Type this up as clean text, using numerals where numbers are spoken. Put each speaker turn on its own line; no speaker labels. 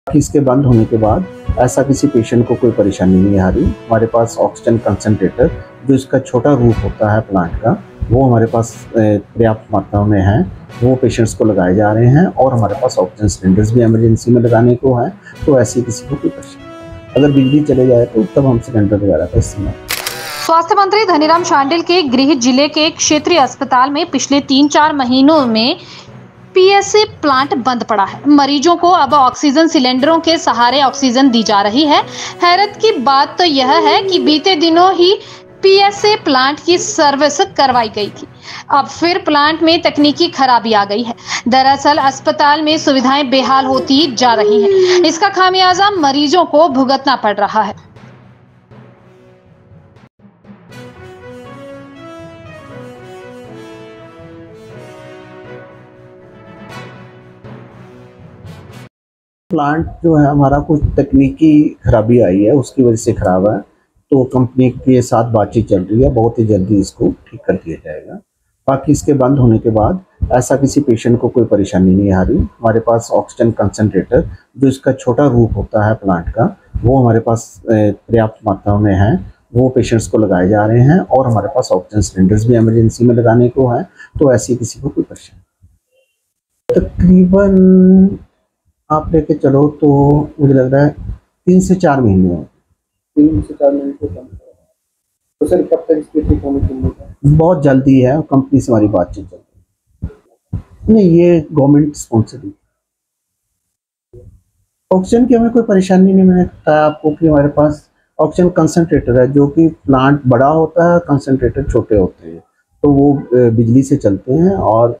इसके बंद होने के बाद ऐसा किसी पेशेंट को कोई परेशानी नहीं आ रही। हमारे पास ऑक्सीजन कंसंट्रेटर जो इसका छोटा रूप होता है प्लांट का, वो हमारे पास पर्याप्त मात्रा में है। वो पेशेंट्स को लगाए जा रहे हैं और हमारे पास ऑक्सीजन सिलेंडर्स भी इमरजेंसी में लगाने को है। तो ऐसी किसी को कोई परेशानी, अगर बिजली चले जाए तो तब हम सिलेंडर वगैरह का इस्तेमाल।
स्वास्थ्य मंत्री धनीराम शांडिल के गृह जिले के क्षेत्रीय अस्पताल में पिछले 3-4 महीनों में पीएसए प्लांट बंद पड़ा है। मरीजों को अब ऑक्सीजन सिलेंडरों के सहारे ऑक्सीजन दी जा रही है। हैरत की बात तो यह है कि बीते दिनों ही पीएसए प्लांट की सर्विस करवाई गई थी। अब फिर प्लांट में तकनीकी खराबी आ गई है। दरअसल अस्पताल में सुविधाएं बेहाल होती जा रही हैं। इसका खामियाजा मरीजों को भुगतना पड़ रहा है।
प्लांट जो है हमारा कुछ तकनीकी खराबी आई है, उसकी वजह से खराब है। तो कंपनी के साथ बातचीत चल रही है, बहुत ही जल्दी इसको ठीक कर दिया जाएगा। बाकी इसके बंद होने के बाद ऐसा किसी पेशेंट को कोई परेशानी नहीं आ रही। हमारे पास ऑक्सीजन कंसंट्रेटर जो इसका छोटा रूप होता है प्लांट का, वो हमारे पास पर्याप्त मात्रा में है। वो पेशेंट्स को लगाए जा रहे हैं और हमारे पास ऑक्सीजन सिलेंडर्स भी इमरजेंसी में लगाने को है। तो ऐसी किसी को कोई परेशानी, तकरीबन आप लेके चलो तो मुझे लग रहा है 3 से 4 महीने हो।
3 से 4 महीने से कम तो सर कब तक इसकी ठीक होने की उम्मीद है?
बहुत जल्दी है, कंपनी से हमारी बातचीत चल रही है। नहीं, ये गवर्नमेंट स्पॉन्सर्ड है। ऑक्सीजन की हमें कोई परेशानी नहीं। मैंने बताया आपको कि हमारे पास ऑक्सीजन कंसंट्रेटर है, जो कि प्लांट बड़ा होता है, कंसंट्रेटर छोटे होते हैं, तो वो बिजली से चलते हैं और